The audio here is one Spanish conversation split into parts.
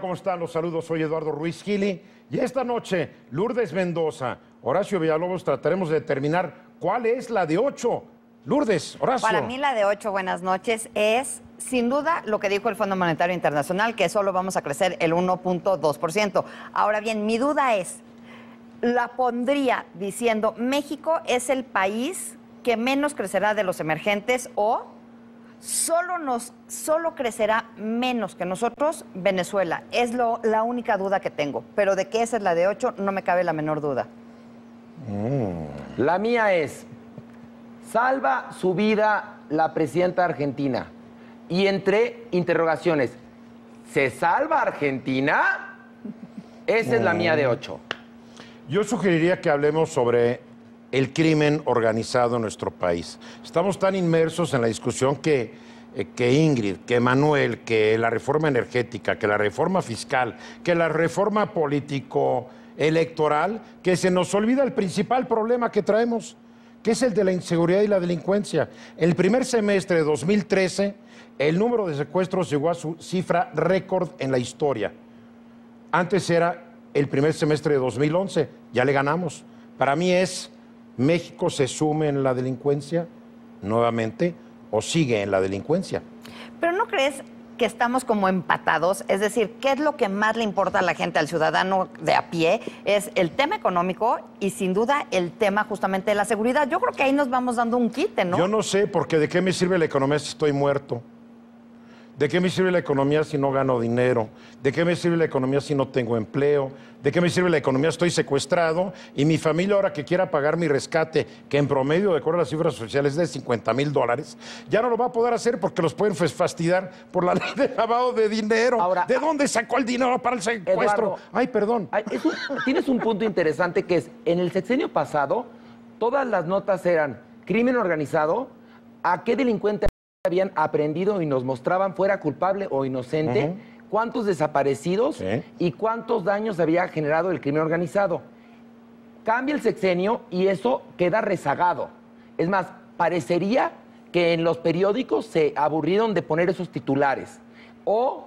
¿cómo están? Los saludos, soy Eduardo Ruiz Gili. Y esta noche, Lourdes Mendoza, Horacio Villalobos, trataremos de determinar cuál es la de 8. Lourdes, Horacio. Para mí la de 8, buenas noches, es sin duda lo que dijo el Fondo Monetario Internacional, que solo vamos a crecer el 1.2%. Ahora bien, mi duda es, la pondría diciendo México es el país que menos crecerá de los emergentes o solo crecerá menos que nosotros Venezuela. Es la única duda que tengo, pero de que esa es la de 8 no me cabe la menor duda. La mía es, salva su vida la presidenta argentina. Y entre interrogaciones, ¿se salva Argentina? Esa es la mía de 8. Yo sugeriría que hablemos sobre el crimen organizado en nuestro país. Estamos tan inmersos en la discusión que Ingrid, que Manuel, que la reforma energética, que la reforma fiscal, que la reforma político-electoral, que se nos olvida el principal problema que traemos, que es el de la inseguridad y la delincuencia. En el primer semestre de 2013, el número de secuestros llegó a su cifra récord en la historia. Antes era el primer semestre de 2011, ya le ganamos. Para mí es, ¿México se sume en la delincuencia nuevamente o sigue en la delincuencia? Pero ¿no crees que estamos como empatados? Es decir, ¿qué es lo que más le importa a la gente, al ciudadano de a pie? Es el tema económico y sin duda el tema justamente de la seguridad. Yo creo que ahí nos vamos dando un quite, ¿no? Yo no sé, porque ¿de qué me sirve la economía si estoy muerto? ¿De qué me sirve la economía si no gano dinero? ¿De qué me sirve la economía si no tengo empleo? ¿De qué me sirve la economía si estoy secuestrado? Y mi familia ahora que quiera pagar mi rescate, que en promedio, de acuerdo a las cifras sociales, es de $50,000, ya no lo va a poder hacer porque los pueden fastidiar por la ley de lavado de dinero. Ahora, ¿de dónde sacó el dinero para el secuestro? Eduardo, ay, perdón. Tienes un punto interesante que es, en el sexenio pasado, todas las notas eran crimen organizado, ¿a qué delincuente habían aprendido y nos mostraban fuera culpable o inocente, cuántos desaparecidos y cuántos daños había generado el crimen organizado? Cambia el sexenio y eso queda rezagado. Es más, parecería que en los periódicos se aburrieron de poner esos titulares. O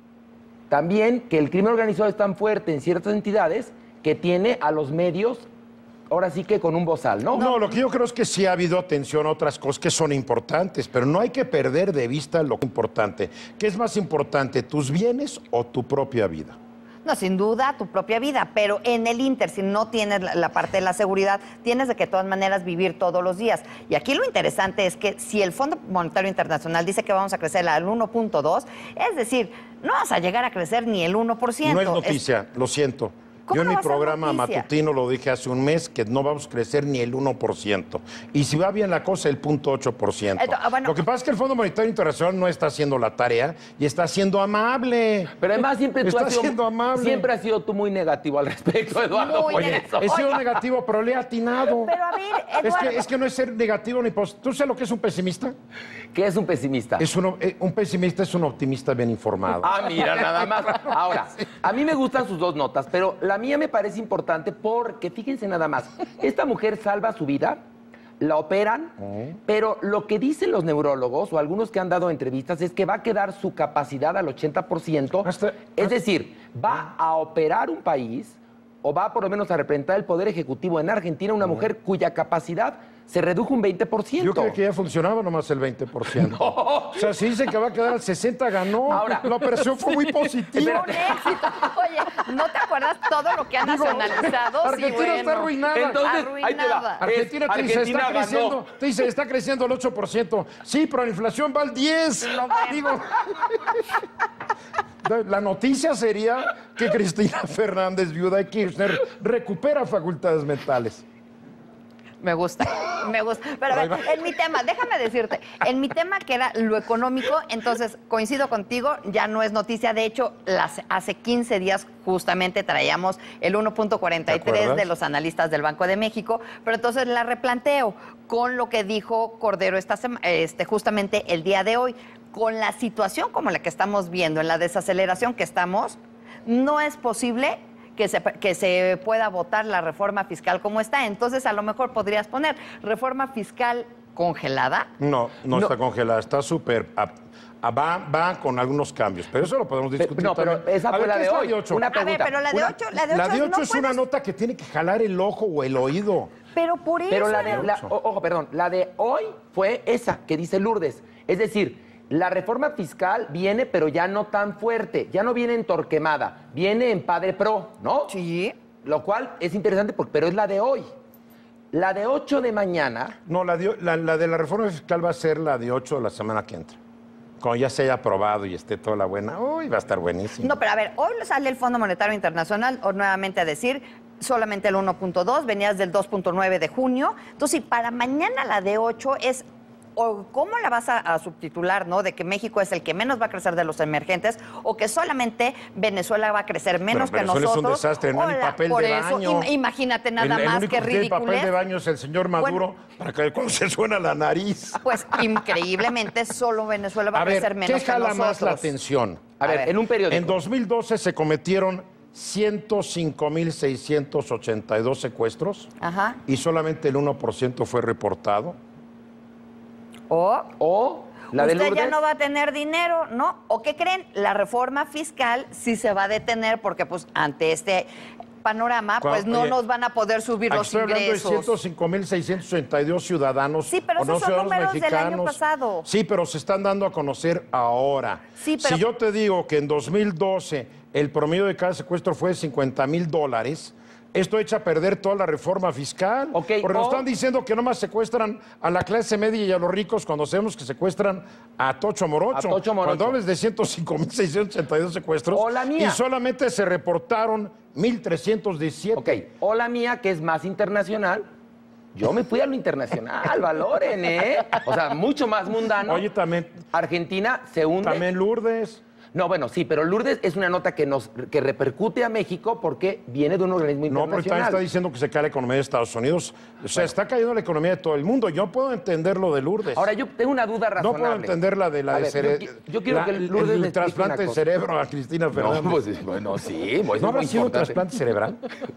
también que el crimen organizado es tan fuerte en ciertas entidades que tiene a los medios ahora sí que con un bozal, ¿no? No, lo que yo creo es que sí ha habido atención a otras cosas que son importantes, pero no hay que perder de vista lo importante. ¿Qué es más importante, tus bienes o tu propia vida? No, sin duda, tu propia vida, pero en el Inter, si no tienes la parte de la seguridad, tienes de que de todas maneras vivir todos los días. Y aquí lo interesante es que si el Fondo Monetario Internacional dice que vamos a crecer al 1.2, es decir, no vas a llegar a crecer ni el 1%. No es noticia, lo siento. Yo en mi programa matutino lo dije hace un mes que no vamos a crecer ni el 1%. Y si va bien la cosa, el 0.8%. Bueno, lo que pasa es que el Fondo Monetario Internacional no está haciendo la tarea y está siendo amable. Pero además siempre tú siempre has sido tú muy negativo al respecto, Eduardo. He sido negativo, pero le he atinado. Pero a ver, Eduardo. Es que no es ser negativo ni positivo. ¿Tú sabes lo que es un pesimista? ¿Qué es un pesimista? Un pesimista es un optimista bien informado. Ah, mira, nada más. Ahora, a mí me gustan sus dos notas, pero la mía me parece importante porque, fíjense nada más, esta mujer salva su vida, la operan, pero lo que dicen los neurólogos o algunos que han dado entrevistas es que va a quedar su capacidad al 80%. Es decir, va a operar un país o va por lo menos a representar el Poder Ejecutivo en Argentina, una mujer cuya capacidad se redujo un 20%. Yo creo que ya funcionaba nomás el 20%. No. O sea, si dicen que va a quedar al 60%, ganó. Ahora, la operación fue muy positiva. Un éxito. Oye, ¿no te acuerdas todo lo que han nacionalizado? Argentina está arruinada. Entonces, arruinada. Argentina te dice, está creciendo al 8%. Sí, pero la inflación va al 10%. No, digo, la noticia sería que Cristina Fernández, viuda de Kirchner, recupera facultades mentales. Me gusta. Pero a ver, en mi tema, déjame decirte, en mi tema que era lo económico, entonces coincido contigo, ya no es noticia. De hecho, hace 15 días justamente traíamos el 1.43 de los analistas del Banco de México, pero entonces la replanteo con lo que dijo Cordero justamente el día de hoy. Con la situación como la que estamos viendo, en la desaceleración que estamos, no es posible que se pueda votar la reforma fiscal como está. Entonces, a lo mejor podrías poner reforma fiscal congelada. No está congelada, está súper... Va con algunos cambios, pero eso lo podemos discutir No, pero también. esa A fue ver, la ¿qué de es hoy. de 8? Una A ver, pregunta. pero la de 8, La de 8 no es una puedes- nota que tiene que jalar el ojo o el oído. Pero por eso. Pero ojo, perdón, la de hoy fue esa que dice Lourdes. Es decir, la reforma fiscal viene, pero ya no tan fuerte, ya no viene en Torquemada, viene en Padre Pro, ¿no? Sí. Lo cual es interesante, pero es la de hoy. La de 8 de mañana. No, la de la reforma fiscal va a ser la de 8 de la semana que entra. Cuando ya se haya aprobado y esté toda la buena, uy, va a estar buenísimo. No, pero a ver, hoy sale el Fondo Monetario Internacional, o nuevamente a decir, solamente el 1.2, venías del 2.9 de junio. Entonces, si para mañana la de 8 es, o cómo la vas a subtitular, ¿no? De que México es el que menos va a crecer de los emergentes, o que solamente Venezuela va a crecer menos que Venezuela nosotros. es un desastre, no hay ni papel por de eso, baño. Imagínate nada el más único que que tiene ridículo. papel de baño es el señor Maduro, para que cuando se suena la nariz. Pues increíble solo Venezuela va a, A ver, crecer menos ¿qué jala que nosotros. más la atención? A ver, en un periódico. En 2012 se cometieron 105.682 secuestros Ajá. y solamente el 1% fue reportado. O la de Usted Lourdes. ya no va a tener dinero, ¿no? ¿O qué creen? La reforma fiscal sí se va a detener porque pues ante este panorama pues no Oye, nos van a poder subir Aquí los estoy hablando de ingresos. 105.682 ciudadanos. Sí, pero o no esos son ciudadanos números del año mexicanos. pasado. Sí, pero se están dando a conocer ahora. Sí, pero- Si yo te digo que en 2012 el promedio de cada secuestro fue de $50,000, esto echa a perder toda la reforma fiscal. Ok, porque nos están diciendo que nomás secuestran a la clase media y a los ricos cuando sabemos que secuestran a Tocho Morocho. A Tocho Morocho. Cuando hables de 105.682 secuestros O la mía. y solamente se reportaron 1.317. Ok, o la mía, que es más internacional. Yo me fui a lo internacional, valoren, ¿eh? O sea, mucho más mundano. Oye, también, Argentina se hunde. también Lourdes. No, bueno, sí, pero Lourdes es una nota que repercute a México porque viene de un organismo No, pero internacional. está diciendo que se cae la economía de Estados Unidos. O sea, está cayendo la economía de todo el mundo. Yo puedo entender lo de Lourdes. Ahora, yo tengo una duda no razonable. puedo entender la de la A de ver, cerebro. yo quiero que Lourdes me el explique trasplante una de cosa. cerebro a Cristina Fernández. No, pues, bueno, sí. Pues, ¿No es habrá muy sido un importante. trasplante cerebral?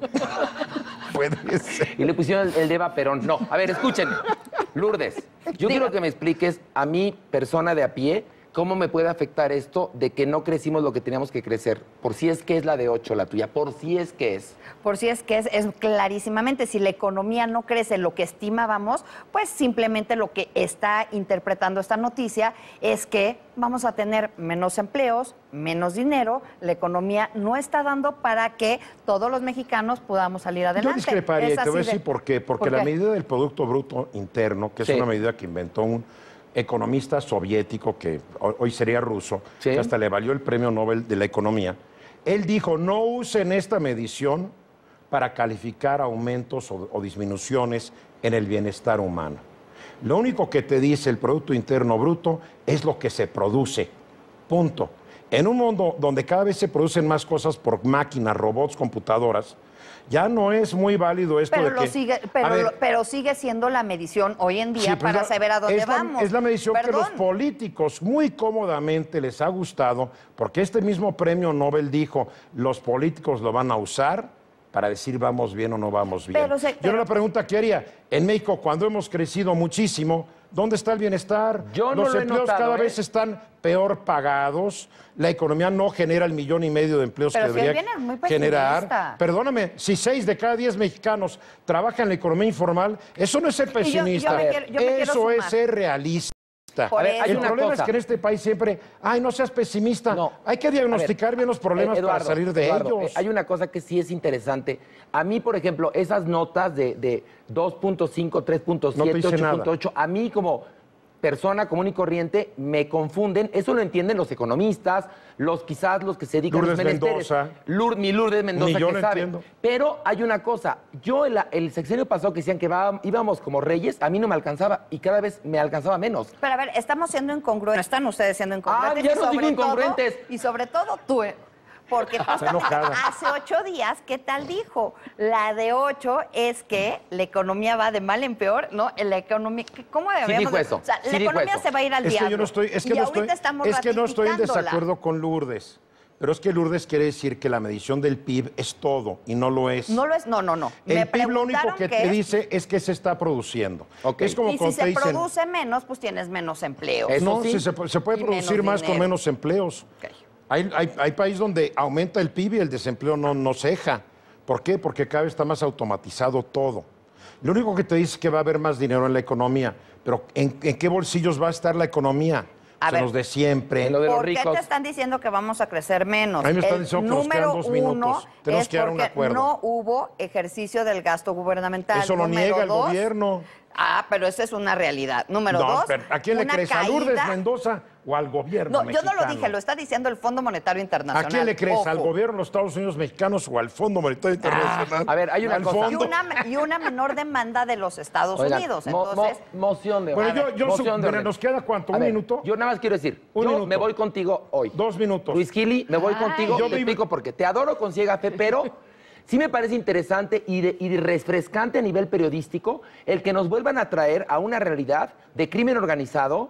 Puede ser. Y le pusieron el de Eva Perón. No, a ver, escuchen. Lourdes, yo quiero que me expliques a mi persona de a pie cómo me puede afectar esto de que no crecimos lo que teníamos que crecer. Por si es que es la de 8 la tuya, por si es que es. Por si es que es clarísimamente, si la economía no crece lo que estimábamos, pues simplemente lo que está interpretando esta noticia es que vamos a tener menos empleos, menos dinero, la economía no está dando para que todos los mexicanos podamos salir adelante. Yo discreparía y Es te voy a así decir por qué. Porque la medida del Producto Bruto Interno, que es Sí. una medida que inventó un economista soviético que hoy sería ruso, Sí. que hasta le valió el premio Nobel de la Economía, él dijo, no usen esta medición para calificar aumentos o disminuciones en el bienestar humano. Lo único que te dice el Producto Interno Bruto es lo que se produce. Punto. En un mundo donde cada vez se producen más cosas por máquinas, robots, computadoras, ya no es muy válido esto Pero, de que... A ver, pero sigue siendo la medición hoy en día sí, pues para saber a dónde es vamos. Es la medición que los Perdón. políticos muy cómodamente les ha gustado, porque este mismo premio Nobel dijo, los políticos lo van a usar para decir vamos bien o no vamos bien. Yo la pregunta que haría, en México cuando hemos crecido muchísimo, ¿dónde está el bienestar? Yo no los lo he empleos notado, cada ¿eh? vez están peor pagados, la economía no genera el 1,5 millones de empleos Pero que si él debería viene muy generar. pesimista. Perdóname, si 6 de cada 10 mexicanos trabajan en la economía informal, eso no es ser yo pesimista, me quiero eso es sumar. ser realista. Por A ver, eso. hay El una problema cosa. es que en este país siempre, ay, no seas pesimista. No. Hay que diagnosticar bien los problemas para salir de ellos. Hay una cosa que sí es interesante. A mí, por ejemplo, esas notas de 2.5, 3.7, No te dice nada. 8.8, a mí como persona común y corriente me confunden. Eso lo entienden los economistas, quizás los que se dedican a los Lourdes menesteres. Mendoza. Mi Lourdes Mendoza, Ni yo que lo sabe. entiendo. Pero hay una cosa. Yo el sexenio pasado que decían que íbamos como reyes, a mí no me alcanzaba y cada vez me alcanzaba menos. Pero a ver, estamos siendo incongruentes. Están ustedes siendo incongruentes. ya y nos sobre digo incongruentes. todo- y sobre todo tú. Porque justamente enojada. hace 8 días, ¿qué tal dijo? La de 8 es que la economía va de mal en peor, ¿no? La economía, ¿cómo deberíamos? dijo eso, O sea, sí la dijo economía eso. se va a ir al Es que diablo. yo no estoy, es que Y no ahorita estoy, estamos es que no estoy en ratificándola. desacuerdo con Lourdes. Pero es que Lourdes quiere decir que la medición del PIB es todo y no lo es. No lo es, no. El PIB lo único que te dice es que se está produciendo. Okay. Es como y si cuando se te dicen, produce menos, pues tienes menos empleos. no, sí. se puede Y producir menos más con dinero. menos empleos. Ok. Hay países donde aumenta el PIB y el desempleo no ceja. ¿Por qué? Porque cada vez está más automatizado todo. Lo único que te dice es que va a haber más dinero en la economía, pero ¿en qué bolsillos va a estar la economía? A ver, los de siempre. en lo de los ¿Por qué ricos. te están diciendo que vamos a crecer menos? A mí me están El diciendo que nos quedan número 2 minutos. uno Tenemos es que llegar a un porque acuerdo. no hubo ejercicio del gasto gubernamental. Eso lo Número niega el dos, gobierno. pero esa es una realidad. Número No, dos, pero ¿a quién le una crees? ¿A Lourdes caída- Mendoza o al gobierno No, yo no lo mexicano? dije, lo está diciendo el Fondo Monetario Internacional. ¿A quién le crees? ¿Al Ojo. gobierno de los Estados Unidos mexicanos o al Fondo Monetario Internacional? a ver, hay una Al cosa. Y fondo. una menor demanda de los Estados Oigan, Unidos. mo- Entonces, moción de Bueno, orden. Moción de orden. ¿nos queda cuánto? A ¿Un ver, minuto? Yo nada más quiero decir, Un yo minuto. me voy contigo hoy. 2 minutos. Luis Gili, me voy contigo. Yo Te vivo- explico porque te adoro con ciega fe, pero sí me parece interesante y refrescante a nivel periodístico el que nos vuelvan a traer a una realidad de crimen organizado,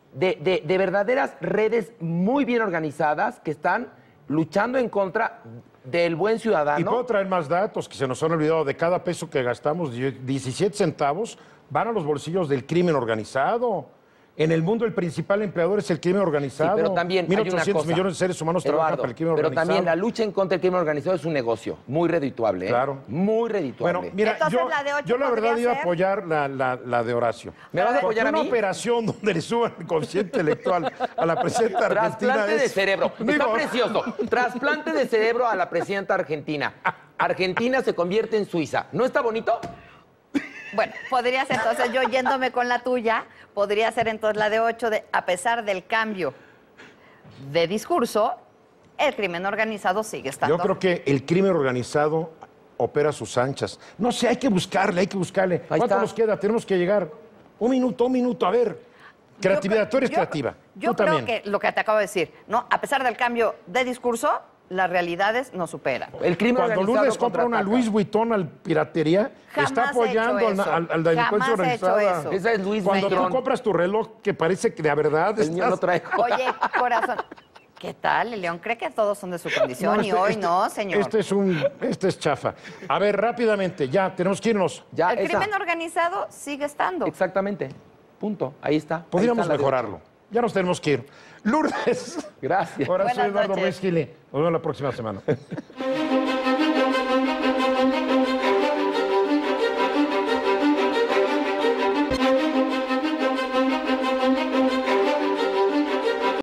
de verdaderas redes muy bien organizadas que están luchando en contra del buen ciudadano. Y puedo traer más datos que se nos han olvidado. De cada peso que gastamos, 17 centavos van a los bolsillos del crimen organizado. En el mundo el principal empleador es el crimen organizado. Sí, pero también hay una 1.800 cosa. millones de seres humanos trabajan Eduardo, para el crimen pero organizado. también la lucha en contra del crimen organizado es un negocio muy redituable. ¿eh? Claro. Muy redituable. Bueno, mira, Entonces, yo, la de 8 yo la verdad podría iba a ser. apoyar la de Horacio. ¿Me vas a Porque apoyar a una mí? operación donde le suban el consciente electoral a la presidenta argentina Trasplante de es... cerebro. Está Digo, precioso. Trasplante de cerebro a la presidenta argentina. Argentina se convierte en Suiza. ¿No está bonito? bueno, podría ser entonces yo yéndome con la tuya, podría ser entonces la de 8, a pesar del cambio de discurso, el crimen organizado sigue estando. Yo creo que el crimen organizado opera a sus anchas. No sé, hay que buscarle. Ahí ¿Cuánto está. nos queda? Tenemos que llegar. Un minuto, a ver. Creatividad, tú eres creativa. Yo Tú creo también. que lo que te acabo de decir, ¿no? A pesar del cambio de discurso, las realidades nos superan. El crimen Cuando organizado Lourdes compra una contraataca. Louis Vuitton al piratería, Jamás está he hecho apoyando eso. al la delincuencia Jamás he hecho organizada. eso. Esa es Louis Cuando tú Vuitton. compras tu reloj que parece que de verdad El mío no trae. Oye, corazón, ¿qué tal, León? ¿Cree que todos son de su condición? Y hoy no, señor. Este es chafa. A ver, rápidamente, ya, tenemos que irnos. Ya, el esa. crimen organizado sigue estando. Exactamente. Punto. Ahí está. Ahí Podríamos está la de mejorarlo. Ya nos tenemos que ir. Lourdes. Gracias. Ahora soy Buenas Eduardo noches. Ruiz Gili. Nos vemos la próxima semana.